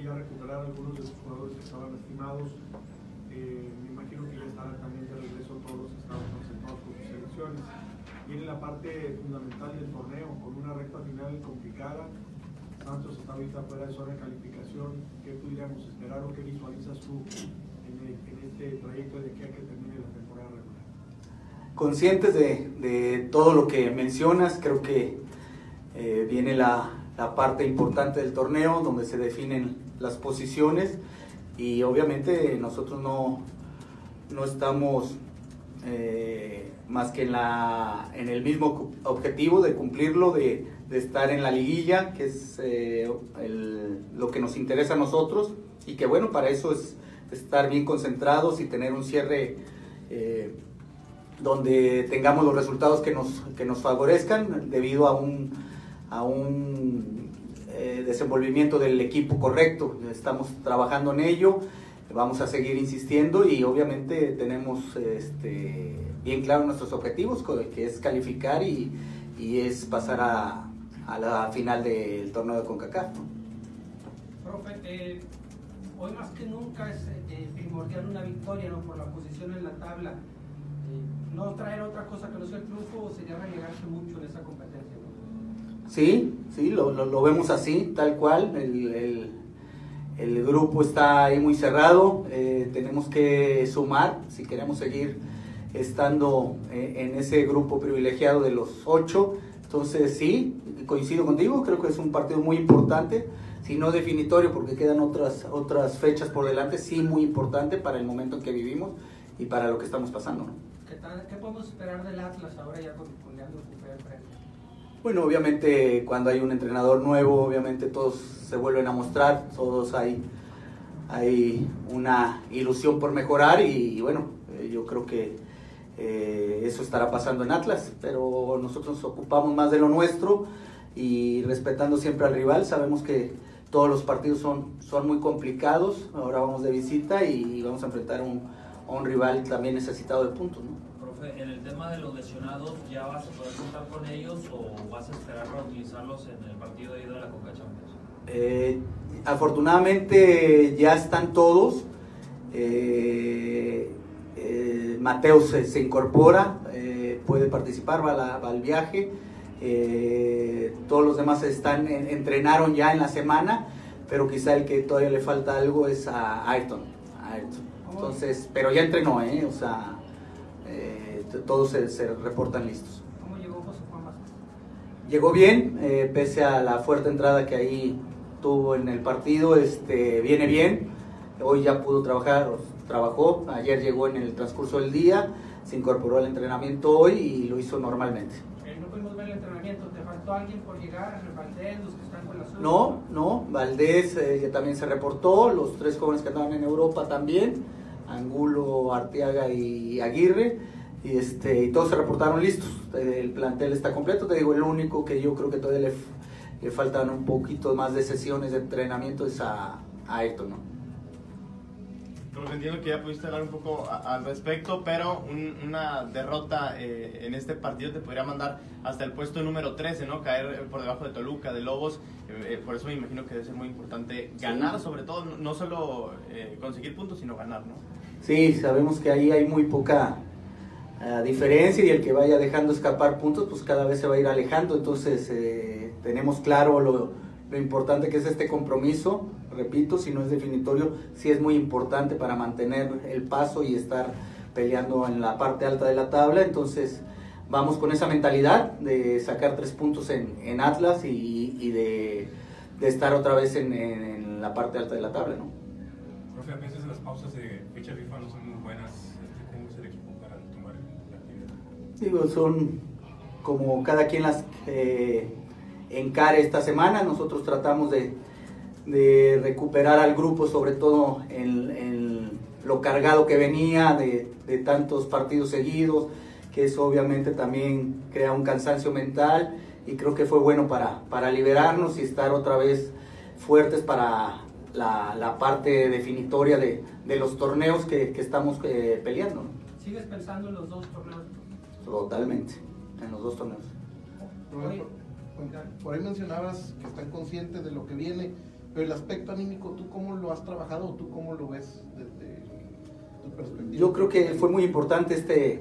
ya recuperar a algunos de sus jugadores que estaban lastimados. Me imagino que ya estarán también de regreso todos los que estaban concentrados con sus selecciones. Viene la parte fundamental del torneo, con una recta final complicada. Santos está ahorita fuera de zona de calificación. ¿Qué pudiéramos esperar o qué visualizas tú en este trayecto de que termine la temporada regular? Conscientes de todo lo que mencionas, creo que viene la parte importante del torneo donde se definen las posiciones y obviamente nosotros no estamos más que en el mismo objetivo de cumplirlo, de estar en la liguilla, que es lo que nos interesa a nosotros, y que bueno, para eso es estar bien concentrados y tener un cierre donde tengamos los resultados que nos favorezcan debido a un desenvolvimiento del equipo correcto. Estamos trabajando en ello, vamos a seguir insistiendo y obviamente tenemos bien claros nuestros objetivos, que es calificar y es pasar a la final del torneo de CONCACAF, ¿no? Profe, hoy más que nunca es primordial una victoria, ¿no?, por la posición en la tabla. No traer otra cosa que no sea el triunfo sería relegarse mucho en esa competencia, ¿no? Sí, lo vemos así, tal cual. El grupo está ahí muy cerrado, tenemos que sumar si queremos seguir estando en ese grupo privilegiado de los 8. Entonces sí, coincido contigo, creo que es un partido muy importante, si no definitorio porque quedan otras fechas por delante, sí muy importante para el momento en que vivimos y para lo que estamos pasando, ¿no? ¿Qué podemos esperar del Atlas ahora ya con Leandro Cufré? Bueno, obviamente cuando hay un entrenador nuevo, obviamente todos se vuelven a mostrar, todos hay una ilusión por mejorar y bueno, yo creo que eso estará pasando en Atlas, pero nosotros nos ocupamos más de lo nuestro y respetando siempre al rival. Sabemos que todos los partidos son muy complicados. Ahora vamos de visita y vamos a enfrentar a un rival también necesitado de puntos, ¿no? Profe, en el tema de los lesionados, ¿ya vas a poder contar con ellos o vas a esperar para utilizarlos en el partido de ida de la Conca Champions? Afortunadamente ya están todos. Mateo se incorpora, puede participar, va al viaje. Todos los demás entrenaron ya en la semana, pero quizá el que todavía le falta algo es a Ayrton. Entonces, pero ya entrenó, o sea, todos se reportan listos. ¿Cómo llegó José Juan Vázquez? Llegó bien, pese a la fuerte entrada que ahí tuvo en el partido, viene bien. Hoy ya pudo trabajó, ayer llegó en el transcurso del día, se incorporó al entrenamiento hoy y lo hizo normalmente. No pudimos ver el entrenamiento, ¿te faltó alguien por llegar? ¿Valdés, los que están con la sub? No, Valdés ya también se reportó, los 3 jóvenes que andaban en Europa también, Angulo, Arteaga y Aguirre, y todos se reportaron listos. El plantel está completo, te digo, el único que yo creo que todavía le faltan un poquito más de sesiones de entrenamiento es a Héctor, ¿no? Pero entiendo que ya pudiste hablar un poco al respecto, pero una derrota en este partido te podría mandar hasta el puesto número 13, ¿no? Caer por debajo de Toluca, de Lobos. Por eso me imagino que debe ser muy importante ganar, sobre todo, no solo conseguir puntos, sino ganar, ¿no? Sí, sabemos que ahí hay muy poca diferencia y el que vaya dejando escapar puntos, pues cada vez se va a ir alejando. Entonces tenemos claro lo importante que es este compromiso. Repito, si no es definitorio, sí es muy importante para mantener el paso y estar peleando en la parte alta de la tabla. Entonces vamos con esa mentalidad de sacar 3 puntos en Atlas y de estar otra vez en la parte alta de la tabla, ¿no? Profe, a veces las pausas de fecha FIFA no son muy buenas. ¿Cómo es el equipo para tomar la actividad? Digo, son como cada quien las encare esta semana. Nosotros tratamos de recuperar al grupo, sobre todo en lo cargado que venía de tantos partidos seguidos, que eso obviamente también crea un cansancio mental, y creo que fue bueno para liberarnos y estar otra vez fuertes para la parte definitoria de los torneos que estamos peleando, ¿no? ¿Sigues pensando en los 2 torneos? Totalmente, en los 2 torneos. Por ahí mencionabas que están conscientes de lo que viene. Pero el aspecto anímico, ¿tú cómo lo has trabajado o tú cómo lo ves desde tu perspectiva? Yo creo que fue muy importante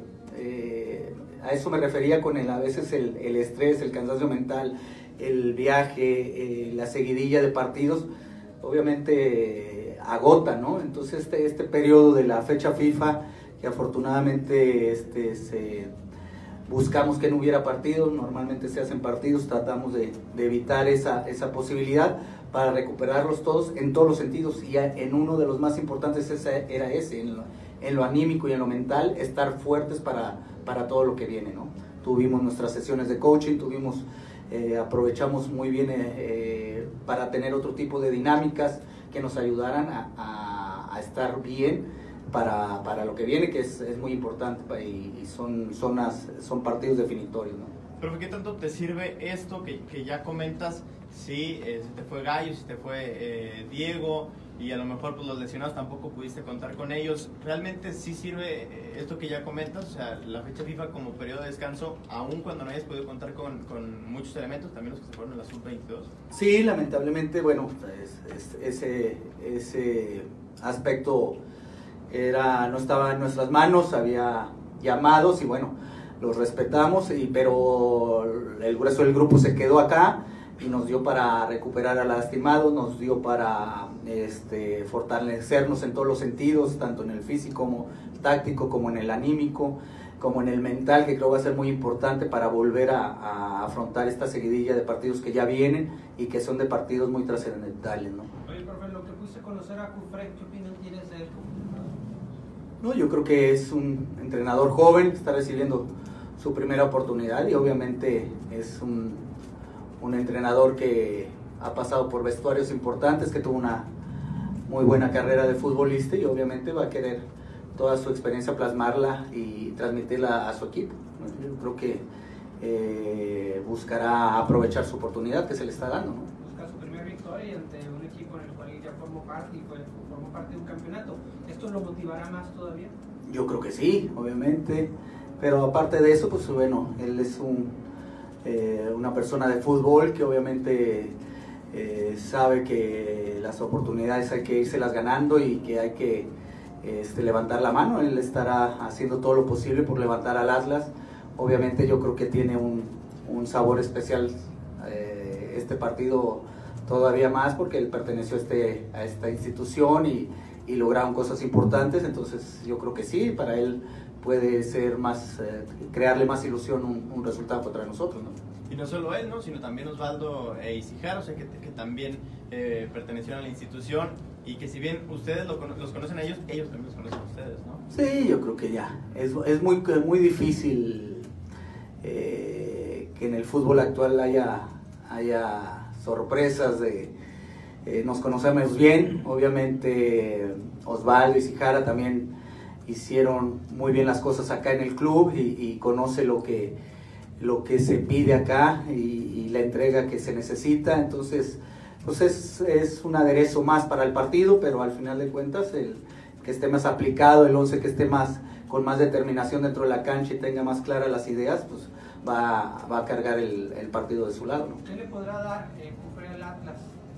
a eso me refería con a veces el estrés, el cansancio mental, el viaje, la seguidilla de partidos, obviamente agota, ¿no? Entonces este periodo de la fecha FIFA, que afortunadamente buscamos que no hubiera partidos, normalmente se hacen partidos, tratamos de evitar esa posibilidad para recuperarlos todos en todos los sentidos, y en uno de los más importantes era ese, en lo anímico y en lo mental, estar fuertes para todo lo que viene, ¿no? Tuvimos nuestras sesiones de coaching, aprovechamos muy bien para tener otro tipo de dinámicas que nos ayudaran a estar bien para lo que viene, que es muy importante, y son partidos definitorios, ¿no? Pero ¿qué tanto te sirve esto que ya comentas? Si se te fue Gallo, si te fue Diego, y a lo mejor pues los lesionados tampoco pudiste contar con ellos. ¿Realmente sí sirve esto que ya comentas? O sea, la fecha FIFA como periodo de descanso, aun cuando no hayas podido contar con muchos elementos, también los que se fueron en la sub-22. Sí, lamentablemente, bueno, ese aspecto no estaba en nuestras manos, había llamados y bueno, los respetamos, pero el grueso del grupo se quedó acá y nos dio para recuperar a lastimados, nos dio para fortalecernos en todos los sentidos, tanto en el físico como táctico, como en el anímico, como en el mental, que creo va a ser muy importante para volver a afrontar esta seguidilla de partidos que ya vienen y que son de partidos muy trascendentales, ¿no? Oye, profe, lo que puse a conocer a Cufré, ¿qué opinión tienes de él? No, yo creo que es un entrenador joven, está recibiendo su primera oportunidad y obviamente es un entrenador que ha pasado por vestuarios importantes, que tuvo una muy buena carrera de futbolista y obviamente va a querer toda su experiencia plasmarla y transmitirla a su equipo. Yo creo que buscará aprovechar su oportunidad que se le está dando, ¿no? Busca su primera victoria ante un equipo en el cual ya formó parte y formó parte de un campeonato. ¿Esto lo motivará más todavía? Yo creo que sí, obviamente, pero aparte de eso, pues bueno, él es una persona de fútbol que obviamente sabe que las oportunidades hay que irselas ganando y que hay que levantar la mano. Él estará haciendo todo lo posible por levantar al Atlas. Obviamente yo creo que tiene un sabor especial este partido todavía más porque él perteneció a esta institución y lograron cosas importantes, entonces yo creo que sí, para él puede ser crearle más ilusión un resultado contra nosotros, ¿no? Y no solo él, ¿no? Sino también Osvaldo e Isijar, o sea, que también pertenecieron a la institución y que si bien ustedes los conocen a ellos también los conocen a ustedes, ¿no? Sí, yo creo que ya, es muy difícil que en el fútbol actual haya sorpresas nos conocemos bien, obviamente Osvaldo y Sijara también hicieron muy bien las cosas acá en el club y conoce lo que se pide acá y la entrega que se necesita, entonces pues es un aderezo más para el partido, pero al final de cuentas el que esté más aplicado, el 11 que esté con más determinación dentro de la cancha y tenga más claras las ideas, pues va a cargar el partido de su lado, ¿no? ¿Qué le podrá dar Cufré al Atlas?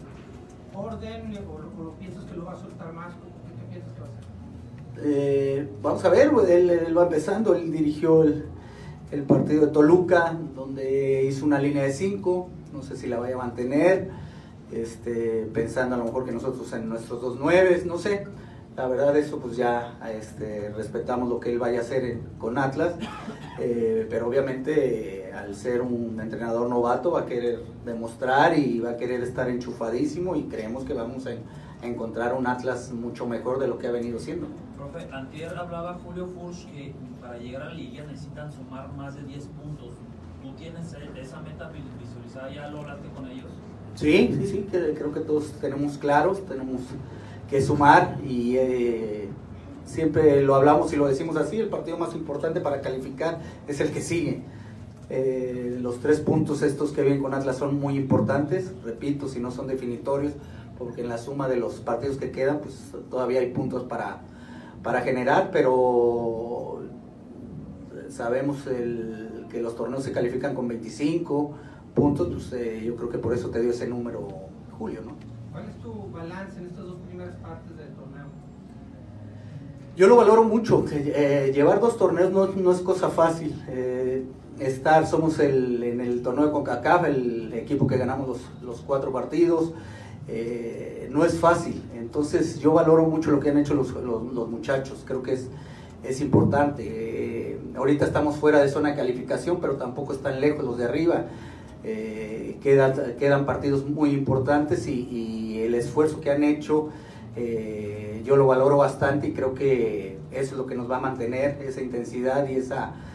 ¿Orden o piensas que lo va a soltar más? ¿Qué piensas que va a hacer? Vamos a ver, él va empezando, él dirigió el partido de Toluca, donde hizo una línea de 5, no sé si la vaya a mantener, pensando a lo mejor que nosotros en nuestros 2 9, no sé, la verdad eso pues ya respetamos lo que él vaya a hacer con Atlas, pero obviamente al ser un entrenador novato va a querer demostrar y va a querer estar enchufadísimo y creemos que vamos a encontrar un Atlas mucho mejor de lo que ha venido siendo. Profe, antier hablaba Julio Furch que para llegar a la liga necesitan sumar más de 10 puntos. ¿Tú tienes esa meta visualizada? ¿Ya lo hablaste con ellos? Sí, creo que todos tenemos claros, tenemos que sumar y siempre lo hablamos y lo decimos así, el partido más importante para calificar es el que sigue. Los 3 puntos estos que vienen con Atlas son muy importantes, repito, si no son definitorios, porque en la suma de los partidos que quedan, pues todavía hay puntos para generar, pero sabemos que los torneos se califican con 25 puntos, pues, yo creo que por eso te dio ese número, Julio, ¿no? ¿Cuál es tu balance en estas dos primeras partes del torneo? Yo lo valoro mucho. Llevar 2 torneos no es cosa fácil. Somos en el torneo de CONCACAF, el equipo que ganamos los 4 partidos. No es fácil. Entonces yo valoro mucho lo que han hecho los muchachos. Creo que es importante. Ahorita estamos fuera de zona de calificación, pero tampoco están lejos los de arriba. Quedan partidos muy importantes y el esfuerzo que han hecho yo lo valoro bastante, y creo que eso es lo que nos va a mantener, esa intensidad y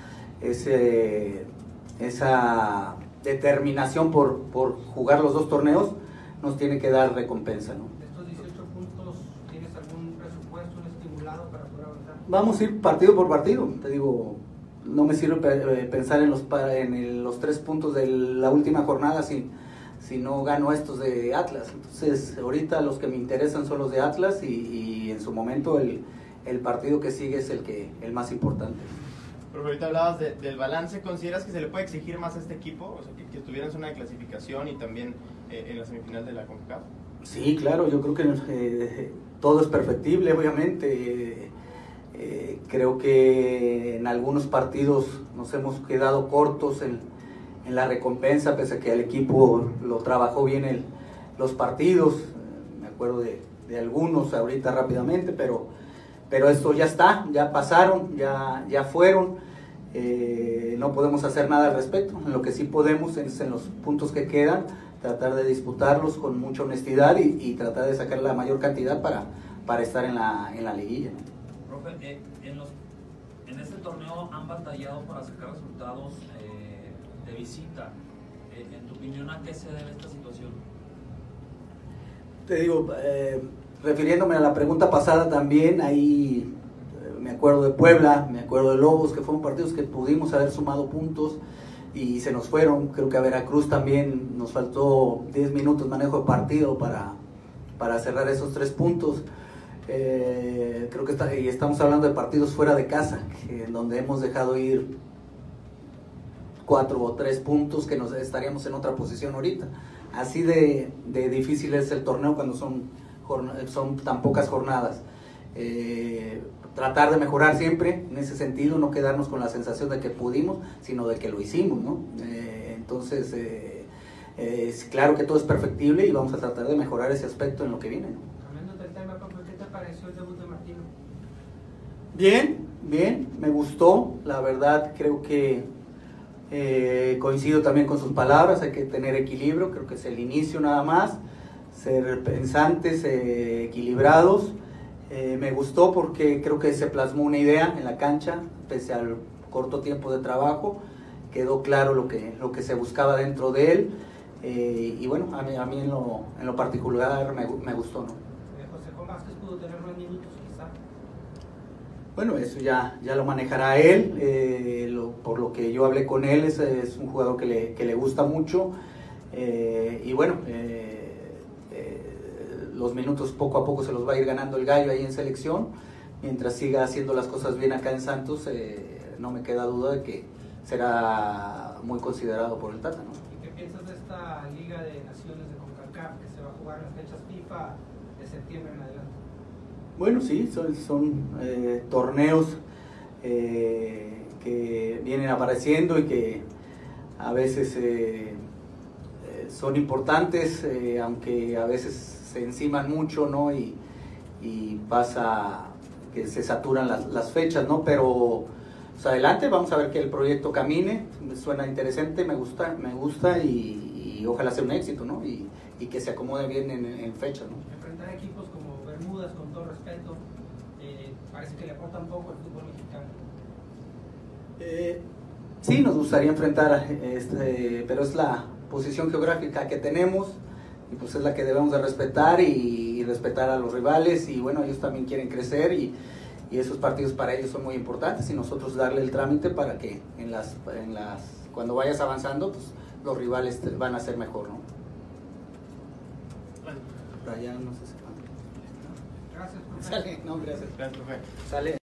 esa determinación por jugar los 2 torneos nos tiene que dar recompensa, ¿no? ¿Estos 18 puntos tienes algún presupuesto, un estimulado para poder avanzar? Vamos a ir partido por partido. Te digo, no me sirve pensar en los 3 puntos de la última jornada si no gano estos de Atlas. Entonces ahorita los que me interesan son los de Atlas, y en su momento el partido que sigue es el más importante. Pero ahorita hablabas del balance. ¿Consideras que se le puede exigir más a este equipo? O sea, que estuviera en zona de clasificación y también en la semifinal de la CONCACAF. Sí, claro, yo creo que todo es perfectible, obviamente. Creo que en algunos partidos nos hemos quedado cortos en la recompensa, pese a que el equipo lo trabajó bien los partidos. Me acuerdo de algunos ahorita rápidamente, pero esto ya está, ya pasaron, ya fueron. No podemos hacer nada al respecto. En lo que sí podemos es en los puntos que quedan tratar de disputarlos con mucha honestidad y tratar de sacar la mayor cantidad para estar en la liguilla, ¿no? Profe, en este torneo han batallado para sacar resultados de visita. En tu opinión, ¿a qué se debe esta situación? Te digo, refiriéndome a la pregunta pasada también, ahí me acuerdo de Puebla, me acuerdo de Lobos, que fueron partidos que pudimos haber sumado puntos y se nos fueron. Creo que a Veracruz también nos faltó 10 minutos manejo de partido para cerrar esos 3 puntos. Creo que estamos hablando de partidos fuera de casa, en donde hemos dejado ir 4 o 3 puntos, que nos estaríamos en otra posición ahorita. Así de difícil es el torneo cuando son tan pocas jornadas. Tratar de mejorar siempre en ese sentido, no quedarnos con la sensación de que pudimos, sino de que lo hicimos, ¿no? Entonces, claro que todo es perfectible y vamos a tratar de mejorar ese aspecto en lo que viene, ¿no? Cambiando del tema, ¿qué te pareció el debut de Martino? Bien, me gustó, la verdad. Creo que coincido también con sus palabras, hay que tener equilibrio. Creo que es el inicio nada más, ser pensantes, equilibrados. Me gustó porque creo que se plasmó una idea en la cancha, pese al corto tiempo de trabajo, quedó claro lo que se buscaba dentro de él, y bueno, a mí en lo particular me gustó, ¿no? José Juan Vázquez pudo tener más minutos quizá. Bueno, eso ya lo manejará él. Por lo que yo hablé con él, es un jugador que le gusta mucho, y bueno, los minutos poco a poco se los va a ir ganando el gallo ahí en selección. Mientras siga haciendo las cosas bien acá en Santos, no me queda duda de que será muy considerado por el Tata, ¿no? ¿Y qué piensas de esta Liga de Naciones de CONCACAF que se va a jugar en las fechas FIFA de septiembre en adelante? Bueno, sí, son torneos que vienen apareciendo y que a veces son importantes, aunque a veces se enciman mucho, ¿no? Y pasa que se saturan las fechas, ¿no? Pero pues adelante, vamos a ver que el proyecto camine. Me suena interesante, me gusta y ojalá sea un éxito, ¿no? Y que se acomode bien en fecha, ¿no? Enfrentar equipos como Bermudas, con todo respeto, parece que le aportan poco al fútbol mexicano. Sí, nos gustaría enfrentar, pero es la posición geográfica que tenemos, y pues es la que debemos de respetar y respetar a los rivales, y bueno, ellos también quieren crecer y esos partidos para ellos son muy importantes, y nosotros darle el trámite para que cuando vayas avanzando, pues los rivales van a ser mejor, ¿no? Brian, no sé si... Gracias, profesor. Sale, no, gracias. Gracias, profe. Sale.